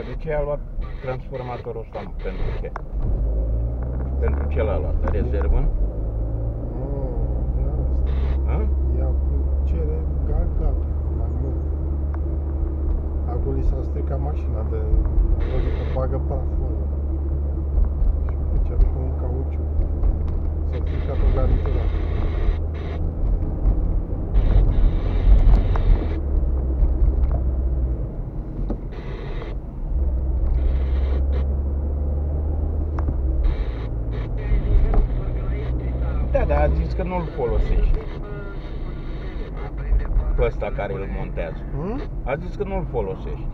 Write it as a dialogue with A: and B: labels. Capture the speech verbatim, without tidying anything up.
A: de ce a luat transformatorul ăsta, mă? Pentru ce? Pentru ce l-a luat? Rezervă?
B: Oh, ia asta.
A: A?
B: Ia cu cere gata, mai mult. Acolo i s-a stricat mașina de... A văzut că bagă praful ăla. Și făcea după un cauciuc. S-a stricat o garnitură.
A: Da, dar a zis că nu-l folosești. Pe ăsta care îl montează.
B: Hmm?
A: A zis că nu-l folosești.